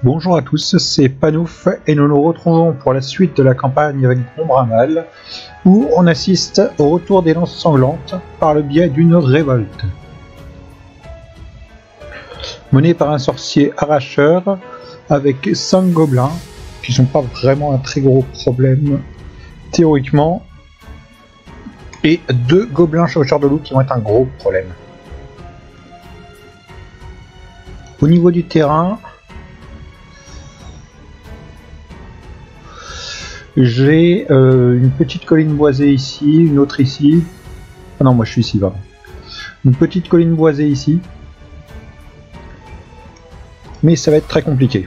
Bonjour à tous, c'est Panouf et nous nous retrouvons pour la suite de la campagne avec Grombrinal où on assiste au retour des lances sanglantes par le biais d'une révolte. Menée par un sorcier arracheur avec 5 gobelins qui sont pas vraiment un très gros problème théoriquement et 2 gobelins chevaucheurs de loup qui vont être un gros problème. Au niveau du terrain, j'ai une petite colline boisée ici, une autre ici. Ah non, moi je suis ici, pardon. Une petite colline boisée ici. Mais ça va être très compliqué.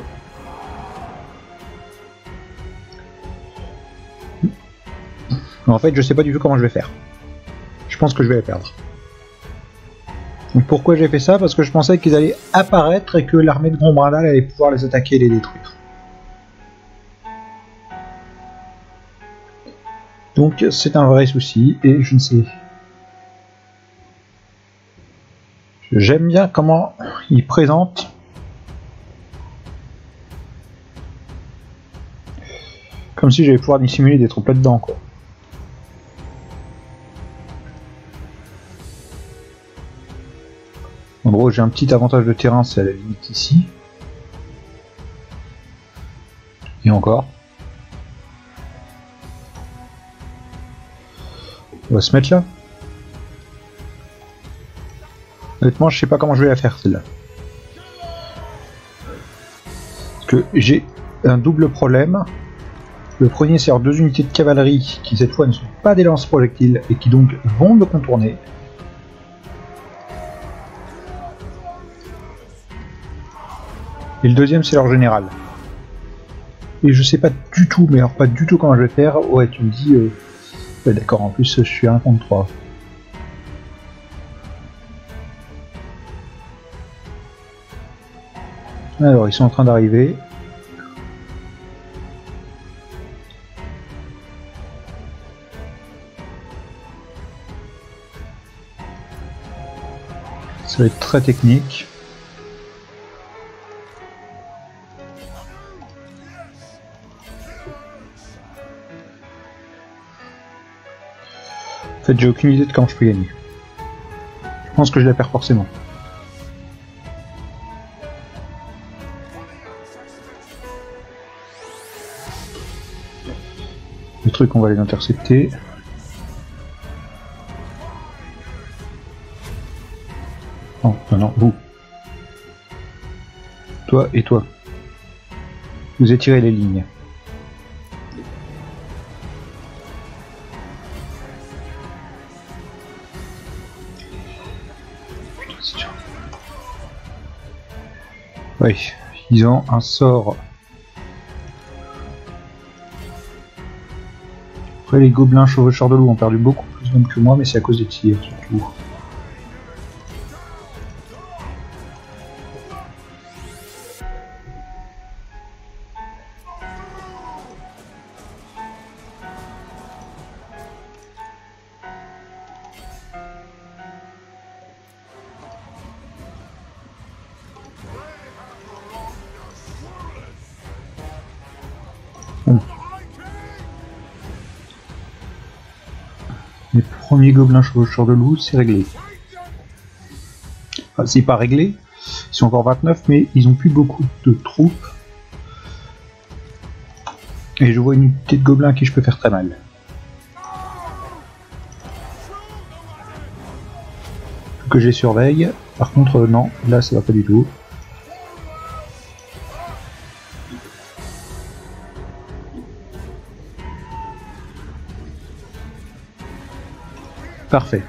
En fait, je sais pas du tout comment je vais faire. Je pense que je vais la perdre. Donc pourquoi j'ai fait ça? Parce que je pensais qu'ils allaient apparaître et que l'armée de Grombrinal allait pouvoir les attaquer et les détruire. Donc c'est un vrai souci et je ne sais. J'aime bien comment ils présentent. Comme si j'allais pouvoir dissimuler des troupes là-dedans, quoi. En gros, j'ai un petit avantage de terrain, c'est à la limite ici. Et encore. On va se mettre là. Honnêtement, je sais pas comment je vais la faire, celle-là. Parce que j'ai un double problème. Le premier, c'est avoir 2 unités de cavalerie qui, cette fois, ne sont pas des lance-projectiles et qui donc vont me contourner. Et le deuxième, c'est leur général. Et je sais pas du tout, mais alors pas du tout comment je vais faire. Ouais, tu me dis... Ouais, d'accord, en plus, je suis à 1 contre 3. Alors, ils sont en train d'arriver. Ça va être très technique. En fait, j'ai aucune idée de comment je peux gagner. Je pense que je la perds forcément. Le truc, on va les intercepter. Oh, non, non, vous. Toi et toi. Vous étirez les lignes. Oui, ils ont un sort. Après, les gobelins chevaucheurs de loup ont perdu beaucoup plus d'hommes que moi, mais c'est à cause des tirs surtout. Les premiers gobelins chevaucheurs de loup, c'est réglé. Enfin, c'est pas réglé, ils sont encore 29, mais ils ont plus beaucoup de troupes. Et je vois une unité de gobelins à qui je peux faire très mal. Faut que je les surveille. Par contre, non, là ça va pas du tout. Parfait.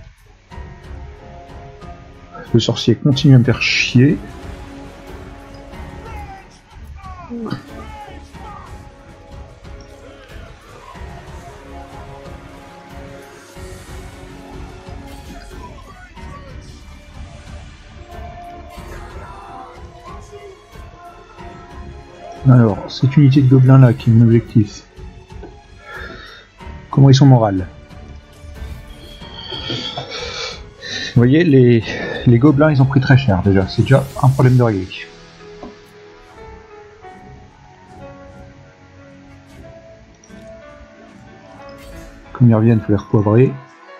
Le sorcier continue à me faire chier. Alors, cette unité de gobelins là qui est mon objectif. Comment ils sont morales? Vous voyez, les gobelins, ils ont pris très cher déjà. C'est déjà un problème de régler. Comme ils reviennent, il faut les repoivrer.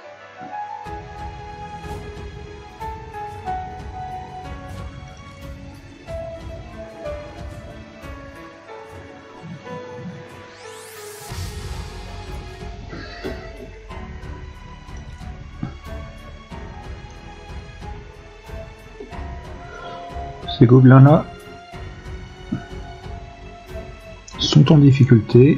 Ces gobelins-là sont en difficulté.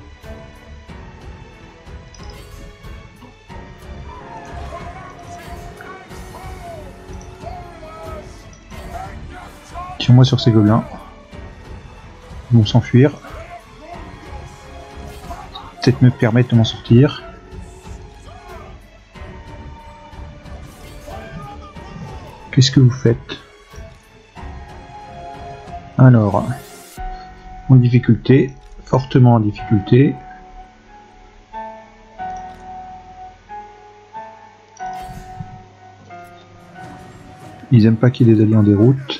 Tire-moi sur ces gobelins. Ils vont s'enfuir. Peut-être me permettre de m'en sortir. Qu'est-ce que vous faites? Alors, en difficulté, fortement en difficulté. Ils aiment pas qu'il y ait des alliés en déroute.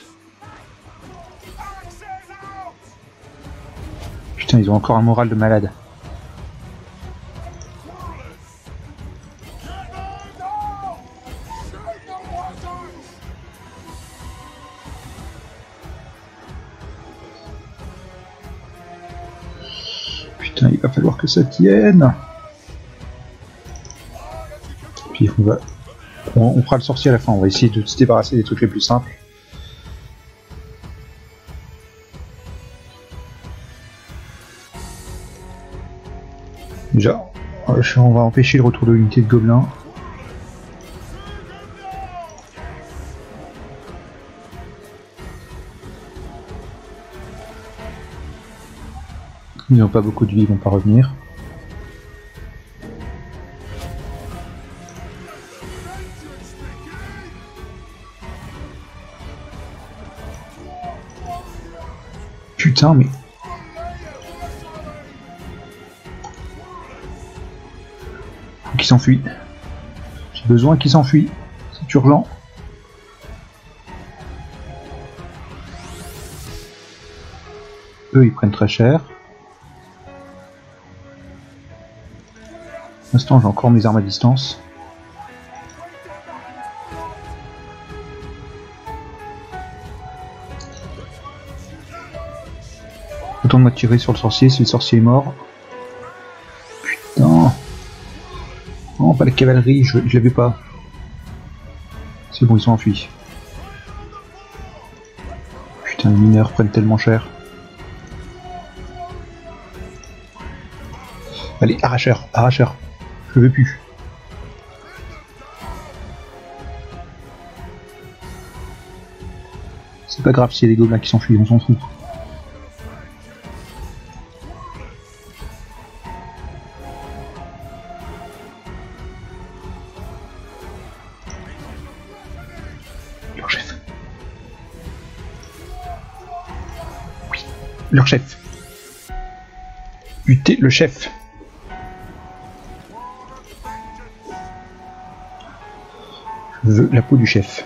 Putain, ils ont encore un moral de malade. Putain, il va falloir que ça tienne. Puis on fera le sorcier à la fin, on va essayer de se débarrasser des trucs les plus simples. Déjà, on va empêcher le retour de l'unité de gobelins. Ils n'ont pas beaucoup de vie, ils vont pas revenir. Putain, mais... Faut qu'ils s'enfuient. J'ai besoin qu'ils s'enfuient. C'est urgent. Eux, ils prennent très cher. Pour l'instant, j'ai encore mes armes à distance. Autant de tirer sur le sorcier si le sorcier est mort. Putain. Non, pas la cavalerie, je l'avais pas. C'est bon, ils sont enfuis. Putain, les mineurs prennent tellement cher. Allez, arracheur, arracheur. Je veux plus. C'est pas grave s'il y a des gobelins qui s'enfuient, on s'en fout. Leur chef. Oui, leur chef. Buter le chef. Je veux la peau du chef.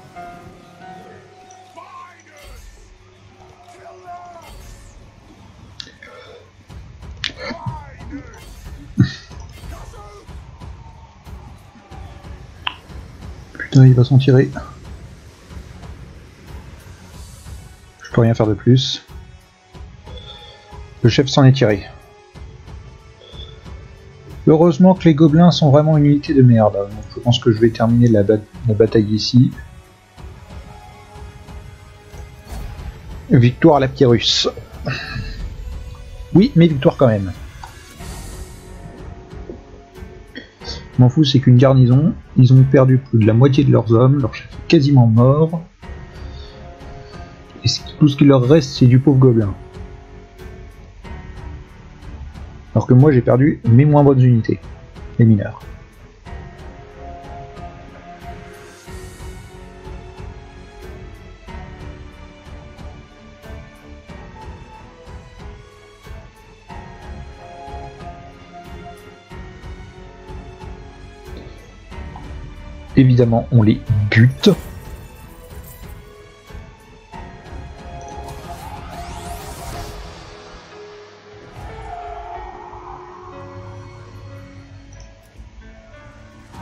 Putain, il va s'en tirer. Je peux rien faire de plus. Le chef s'en est tiré. Heureusement que les gobelins sont vraiment une unité de merde. Donc je pense que je vais terminer la bataille ici. Victoire à la Pyrrhus. Oui, mais victoire quand même. Je m'en fous, c'est qu'une garnison. Ils ont perdu plus de la moitié de leurs hommes. Leur chef est quasiment mort. Et tout ce qui leur reste, c'est du pauvre gobelin. Alors que moi j'ai perdu mes moins bonnes unités, les mineurs. Évidemment, on les bute.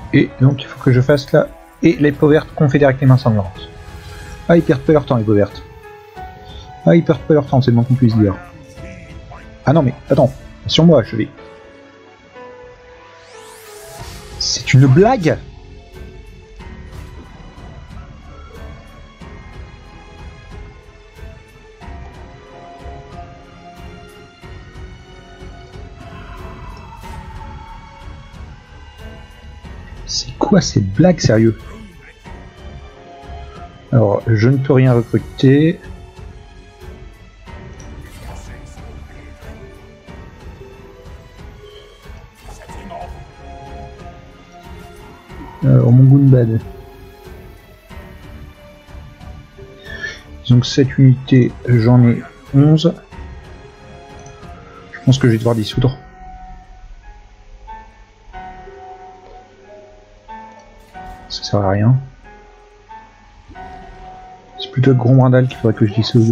Et donc il faut que je fasse là. Et les peaux vertes confédérées avec les mains sanglantes. Ah, ils perdent pas leur temps, les peaux vertes. Ah, ils perdent pas leur temps, c'est le moins qu'on puisse dire. Ah non, mais attends, sur moi, je vais. C'est une blague? C'est quoi ces blagues, sérieux? Alors, je ne peux rien recruter. Alors, mon Goonbad. Donc, cette unité, j'en ai 11. Je pense que je vais devoir dissoudre. Ça sert à rien. C'est plutôt Gros Brindal qu'il faudrait que je dissoude.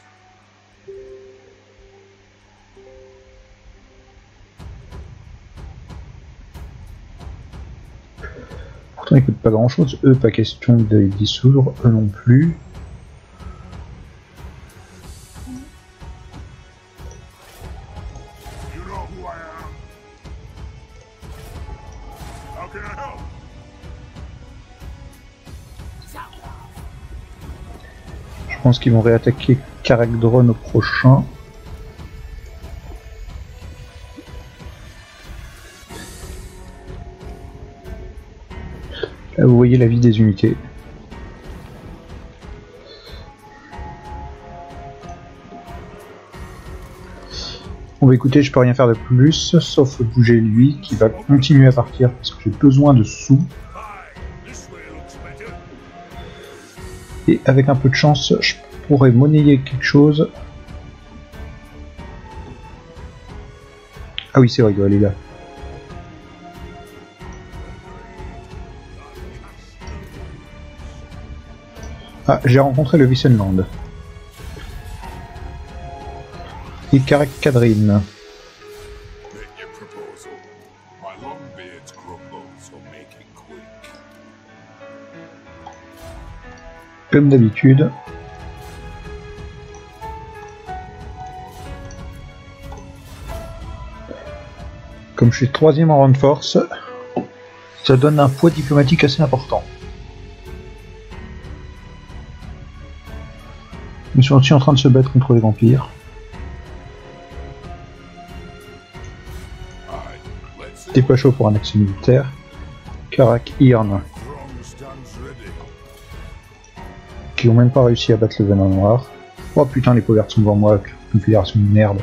Pourtant ils coûtent pas grand chose, eux pas question de les dissoudre, eux non plus. Je pense qu'ils vont réattaquer Karak Drone au prochain. Là vous voyez la vie des unités. Bon bah écoutez, je peux rien faire de plus, sauf bouger lui, qui va continuer à partir parce que j'ai besoin de sous. Et avec un peu de chance, je pourrais monnayer quelque chose. Ah oui, c'est vrai, il doit aller là. Ah, j'ai rencontré le Wissenland. Et Karak Kadrin. Comme d'habitude. Comme je suis 3ème en rang de force, ça donne un poids diplomatique assez important. Ils sont aussi en train de se battre contre les vampires. T'es pas chaud pour un accès militaire. Karak Irn. Qui ont même pas réussi à battre le venin noir. Oh putain, les peaux vertes sont devant moi, confédération de merde.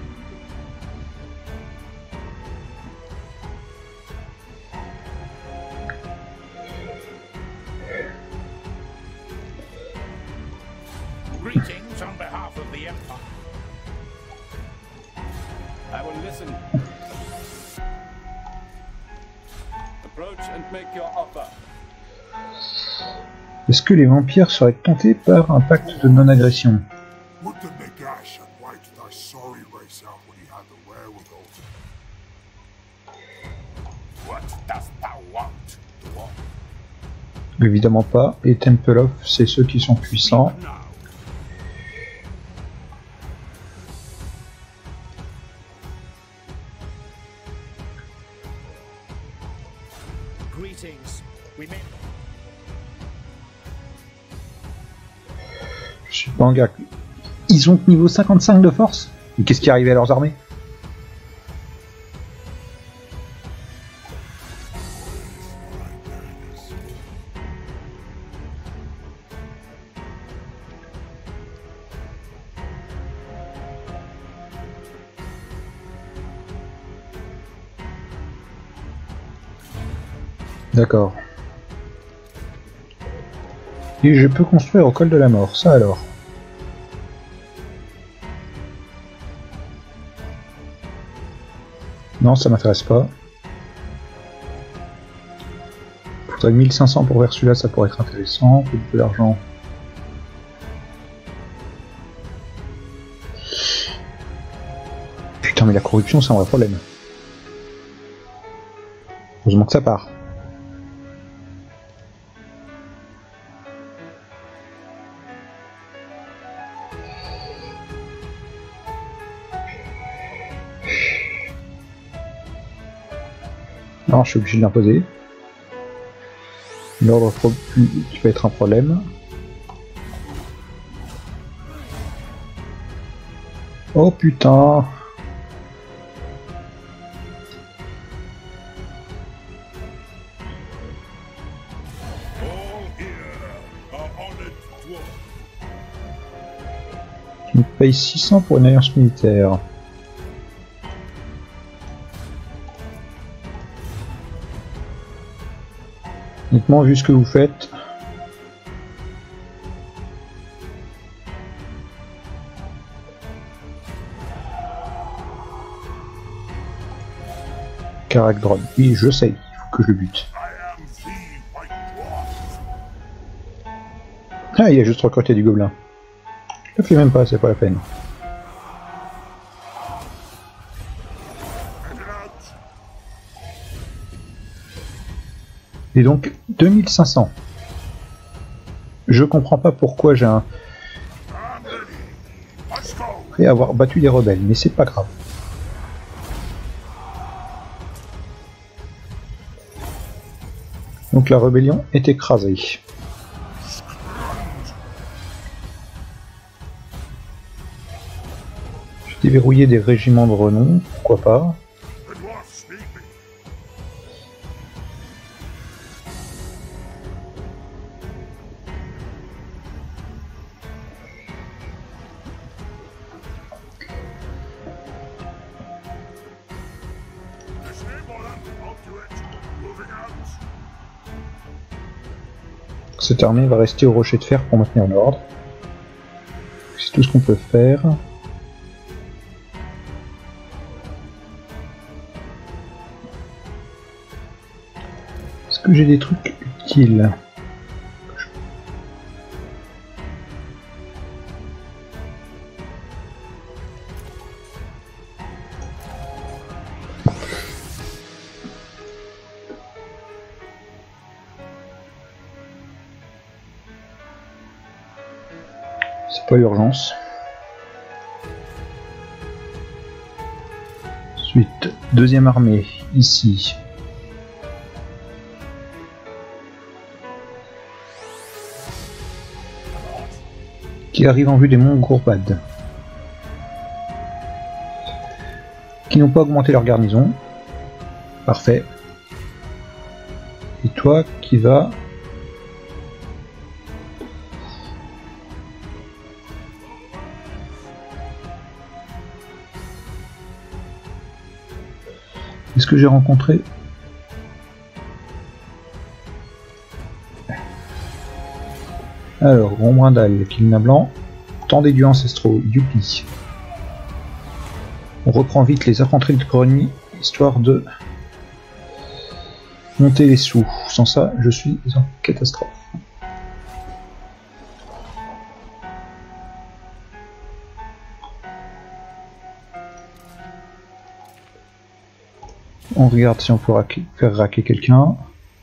Greetings on behalf of the Empire. I will listen. Approach and make your offer. Est-ce que les vampires seraient tentés par un pacte de non-agression? Évidemment pas, et Templeof, c'est ceux qui sont puissants. Je suis pas en gars. Ils ont niveau 55 de force? Et qu'est-ce qui est arrivé à leurs armées? D'accord. Et je peux construire au col de la mort, ça alors. Non, ça m'intéresse pas. Faudrait 1500 pour faire celui-là, ça pourrait être intéressant. Faut de l'argent. Putain, mais la corruption, c'est un vrai problème. Heureusement que ça part. Non, je suis obligé de l'imposer. L'ordre qui va être un problème. Oh putain! Tu me payes 600 pour une alliance militaire. Honnêtement, vu ce que vous faites... Karak drone. Oui, je sais, il faut que je le bute. Ah, il a juste recruté du gobelin. Je le fais même pas, c'est pas la peine. Et donc, 2500. Je comprends pas pourquoi j'ai un... Après avoir battu des rebelles, mais c'est pas grave. Donc la rébellion est écrasée. J'ai déverrouillé des régiments de renom, pourquoi pas. Cette armée va rester au rocher de fer pour maintenir l'ordre. C'est tout ce qu'on peut faire. Est-ce que j'ai des trucs utiles? C'est pas l'urgence. Ensuite, deuxième armée, ici. Qui arrive en vue des monts Gourbad. Qui n'ont pas augmenté leur garnison. Parfait. Et toi qui vas... Est-ce que j'ai rencontré... Alors, Gombrindal, Kilna Blanc, temps des dieux ancestraux, youpi. On reprend vite les infanteries de Grogny, histoire de monter les sous. Sans ça, je suis en catastrophe. On regarde si on peut faire raquer quelqu'un.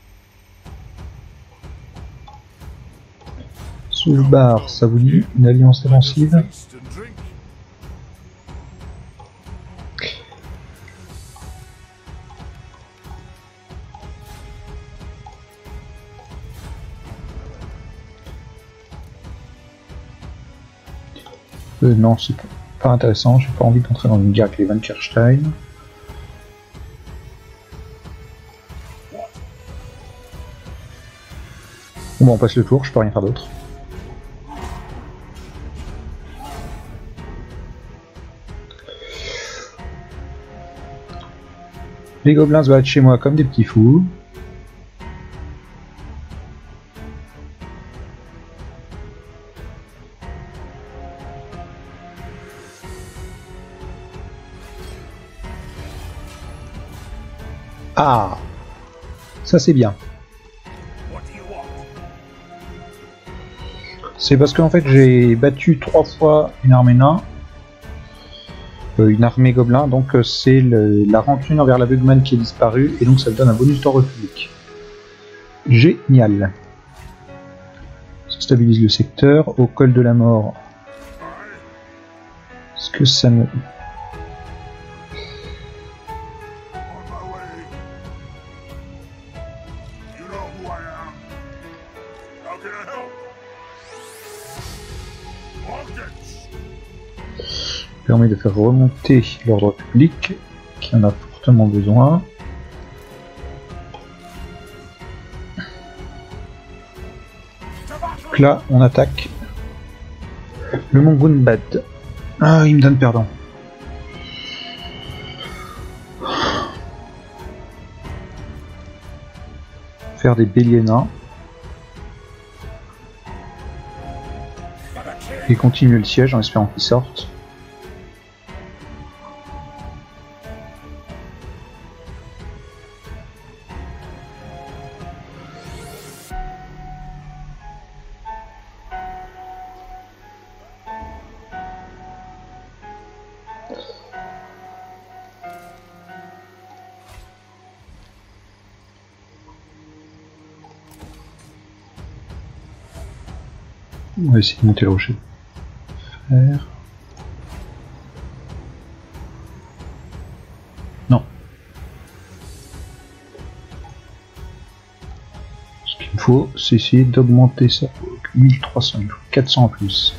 Soulbar, ça vous dit une alliance défensive? Non, c'est pas intéressant, j'ai pas envie d'entrer dans une guerre avec les Van Kirstein. Bon, on passe le tour, je peux rien faire d'autre. Les gobelins se battent chez moi comme des petits fous. Ah, ça c'est bien. C'est parce qu'en fait j'ai battu 3 fois une armée nain, une armée gobelin, donc c'est la rancune envers la Bugman qui est disparue, et donc ça me donne un bonus d'ordre public. Génial. Ça stabilise le secteur, au col de la mort. Est-ce que ça me... Permet de faire remonter l'ordre public, qui en a fortement besoin. Donc là, on attaque le mont Gunbad. Ah, il me donne perdant. Faire des béliers nains. Et continuer le siège en espérant qu'ils sortent. On va essayer de monter le rocher. Faire. Non. Ce qu'il me faut, c'est essayer d'augmenter ça. 1300, il faut 400 en plus.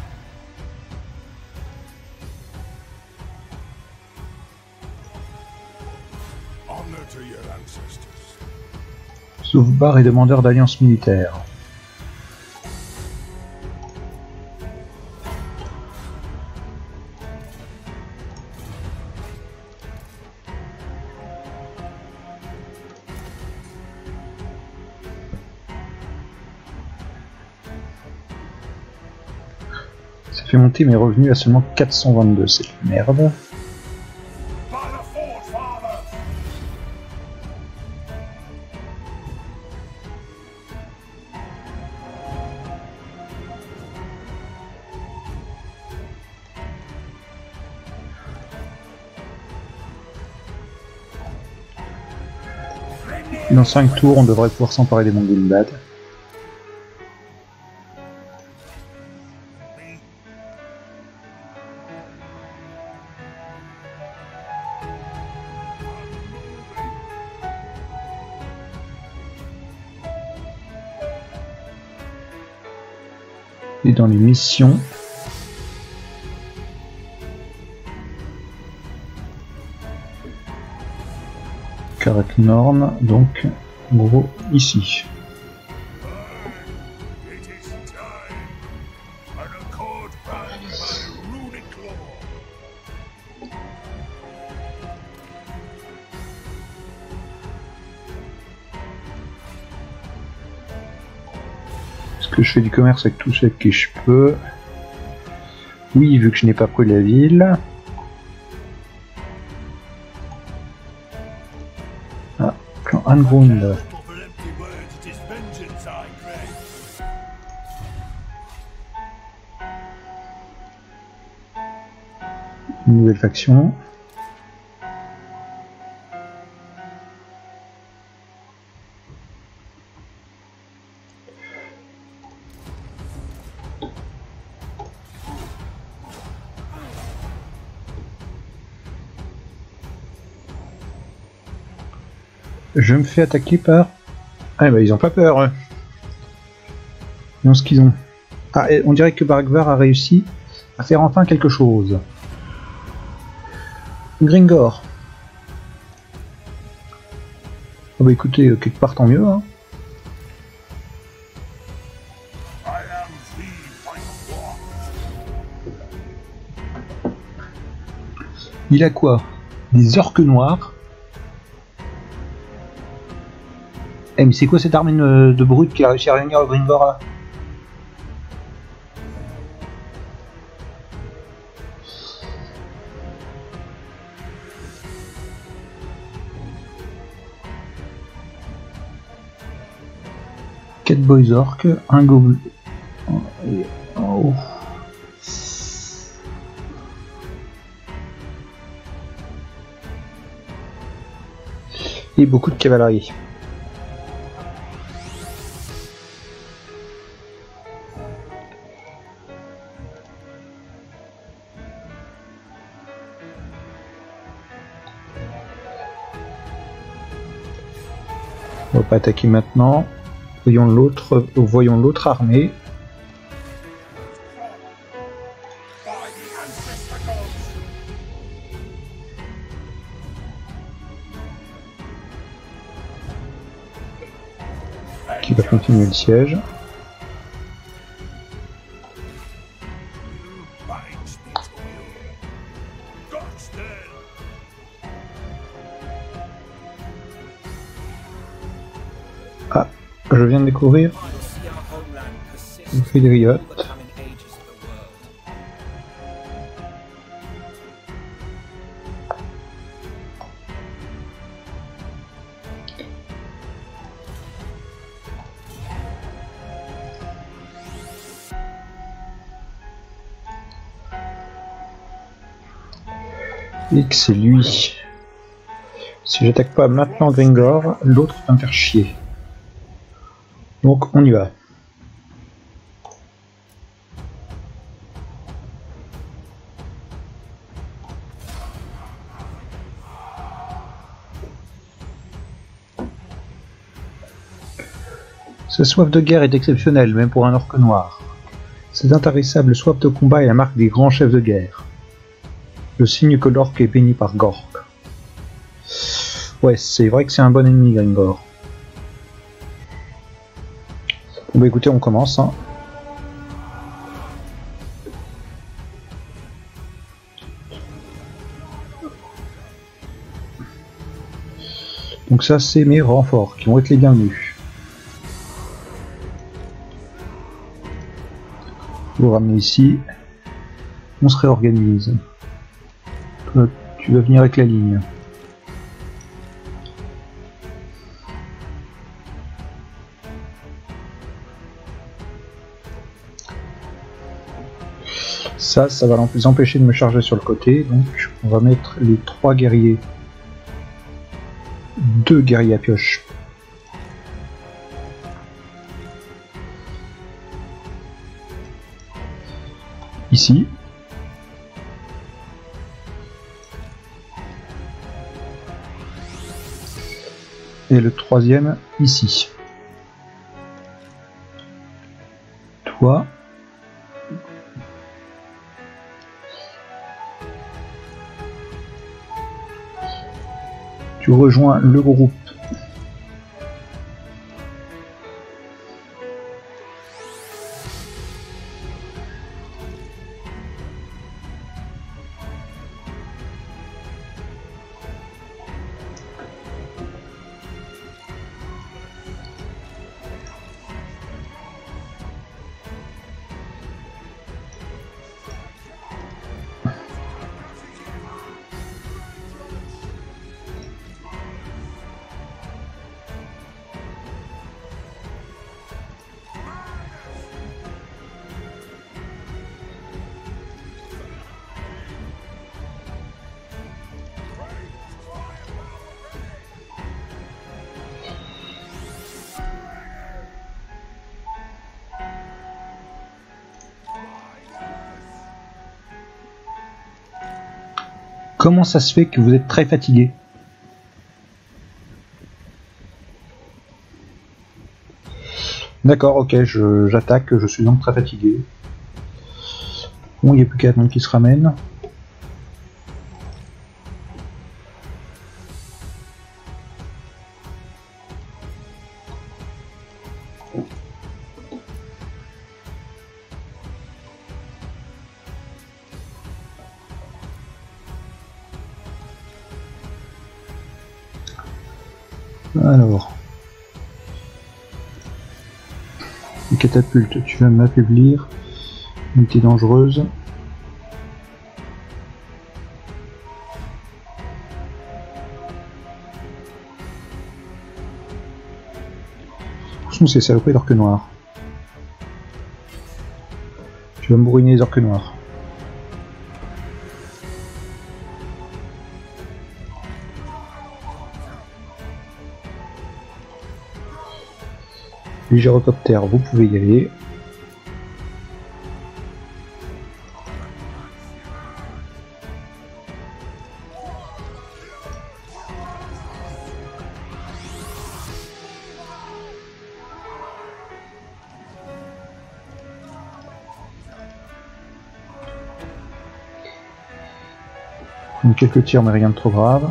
Sauvebarre et demandeur d'alliance militaire. Ça fait monter mes revenus à seulement 422, c'est de merde. Dans 5 tours, on devrait pouvoir s'emparer des Mongolbad. Et dans les missions, Karak Norn, donc en gros ici. Est-ce que je fais du commerce avec tous ceux avec qui je peux? Oui, vu que je n'ai pas pris la ville. Ah, clan Angrund. Une nouvelle faction. Je me fais attaquer par... Ah bah ils ont pas peur. Hein. Non, ce qu'ils ont. Ah, on dirait que Baragvar a réussi à faire enfin quelque chose. Gringor. Ah bah écoutez, quelque part tant mieux. Hein. Il a quoi? Des orques noirs. Eh mais c'est quoi cette armée de brutes qui a réussi à réunir le Gringor là? Quatre boys orques, un gobelin. Oh. Et beaucoup de cavalerie. On va pas attaquer maintenant. Voyons l'autre armée. Qui va continuer le siège. Ah, je viens de découvrir une Fédriote. X c'est lui. Si j'attaque pas maintenant Gringor, l'autre va me faire chier. Donc on y va. Sa soif de guerre est exceptionnelle, même pour un orque noir. Cette intarissable soif de combat est la marque des grands chefs de guerre. Le signe que l'orque est béni par Gork. Ouais, c'est vrai que c'est un bon ennemi, Gringor. Bon bah écoutez, on commence. Hein. Donc ça, c'est mes renforts qui vont être les bienvenus. Vous ramener ici. On se réorganise. Toi, tu vas venir avec la ligne. Ça va les empêcher de me charger sur le côté, donc on va mettre les 3 guerriers. 2 guerriers à pioche. Ici. Et le 3e ici. Toi. Tu rejoins le groupe. Comment ça se fait que vous êtes très fatigué? D'accord, ok, j'attaque, je suis donc très fatigué. Bon, il n'y a plus qu'à attendre qu'il se ramène. Alors, les catapultes, tu vas m'affaiblir, unité dangereuse. Où sont ces saloperies d'orques noirs? Tu vas me bourriner les orques noirs. Les gyrocoptères, vous pouvez y aller. Donc quelques tirs mais rien de trop grave.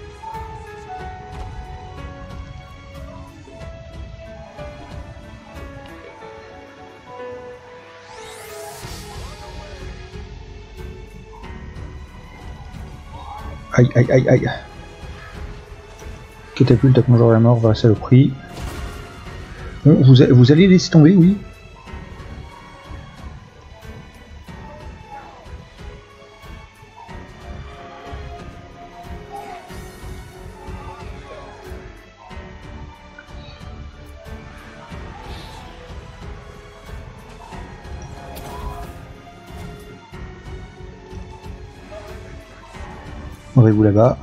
Aïe aïe aïe aïe. Catapulte, tape major à la mort, va rester le prix. Bon, vous allez laisser tomber, oui. Aurez-vous là-bas.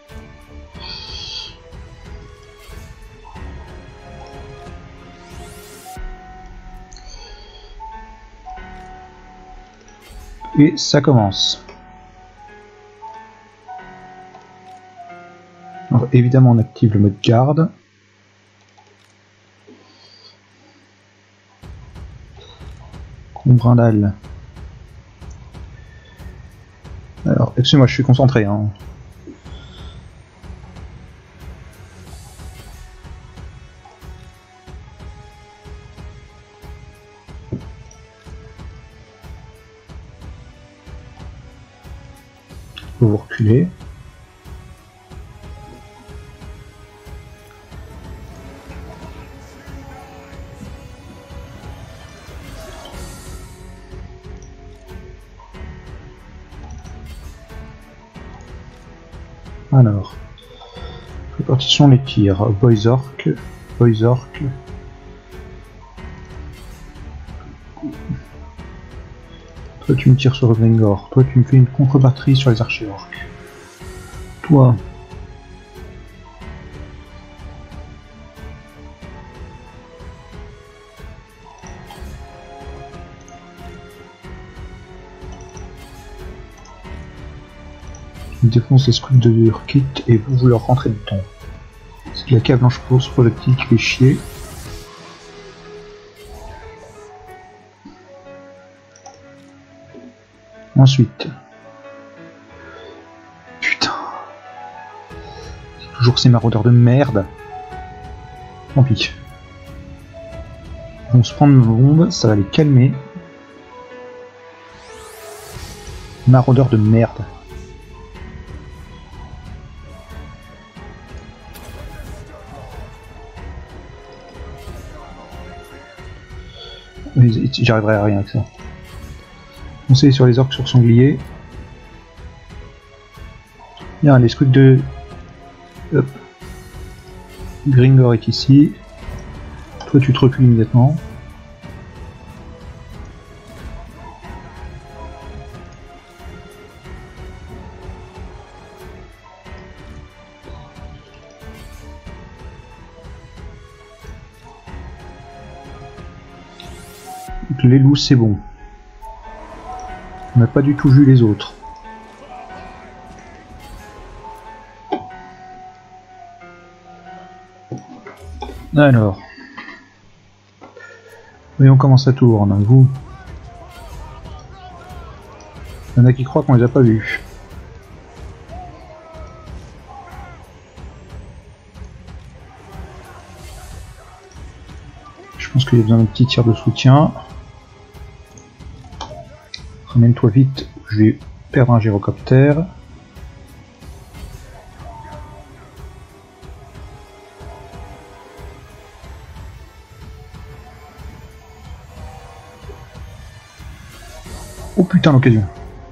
Et ça commence. Alors, évidemment on active le mode garde. Combrindal. Alors, excusez-moi, je suis concentré. Hein. Vous reculez. Alors, répartition les tirs. Boys Orc, Boys Orc. Toi tu me tires sur le Gringor, toi tu me fais une contre-batterie sur les archers orques. Toi... tu me défonces les scouts de Urkit et vous leur rentrez dedans. C'est la cave blanche pour ce projectile qui fait chier. Ensuite, putain, c'est toujours ces maraudeurs de merde. Tant pis. Ils vont se prendre une bombe, ça va les calmer. Maraudeurs de merde. J'arriverai à rien avec ça. Foncez sur les orques sur sanglier. Bien, les scouts de... Hop. Gringor est ici. Toi tu te recules immédiatement. Les loups c'est bon. On n'a pas du tout vu les autres. Alors. Voyons comment ça tourne. Vous. Il y en a qui croient qu'on les a pas vus. Je pense qu'il y a besoin d'un petit tir de soutien. Ramène-toi vite, je vais perdre un gyrocoptère. Oh putain, l'occasion.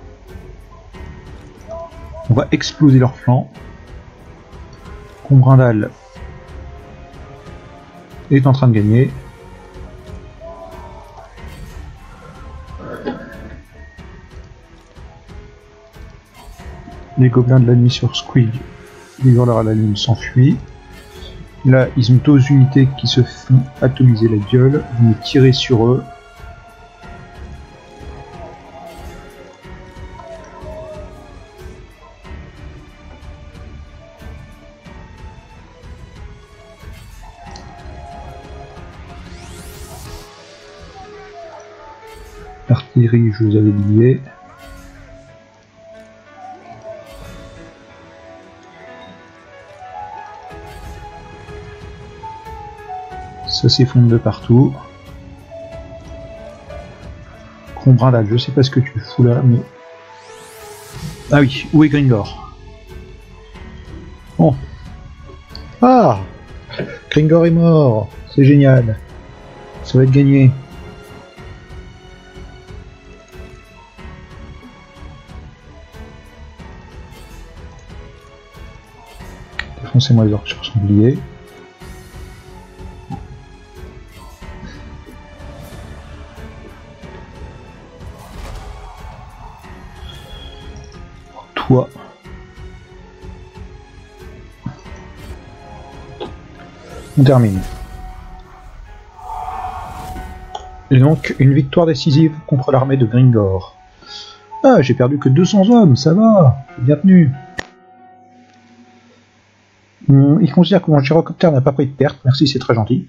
On va exploser leur flanc. Combrindal est en train de gagner. Les gobelins de la nuit sur Squig, les hurleurs à la lune s'enfuient. Là, ils ont deux unités qui se font atomiser la gueule. Vous me tirez sur eux. L'artillerie, je vous avais lié. Ça s'effondre de partout. Combrindal, je sais pas ce que tu fous là, mais... Ah oui, où est Gringor? Bon. Ah, Gringor est mort. C'est génial. Ça va être gagné. Défoncez-moi les orques sur sanglier. Toi. On termine. Et donc, une victoire décisive contre l'armée de Gringor. Ah, j'ai perdu que 200 hommes, ça va, bien tenu. Il considère que mon gyrocoptère n'a pas pris de perte, merci, c'est très gentil.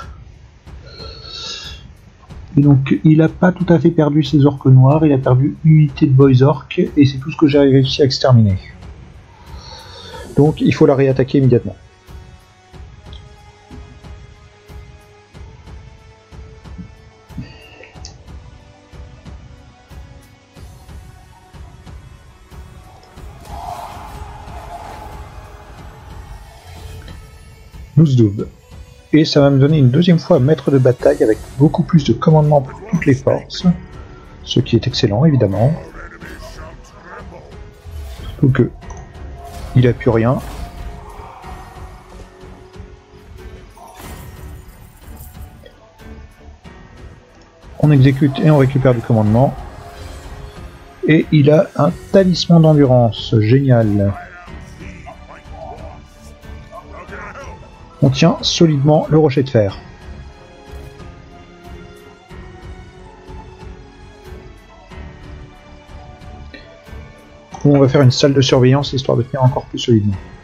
Et donc, il n'a pas tout à fait perdu ses orques noirs, il a perdu une unité de boys orques, et c'est tout ce que j'ai réussi à exterminer. Donc, il faut la réattaquer immédiatement. Nouzdoub. Et ça va me donner une deuxième fois maître de bataille avec beaucoup plus de commandement pour toutes les forces, ce qui est excellent évidemment. Surtout que il a plus rien. On exécute et on récupère du commandement. Et il a un talisman d'endurance, génial. On tient solidement le rocher de fer. On va faire une salle de surveillance histoire de tenir encore plus solidement.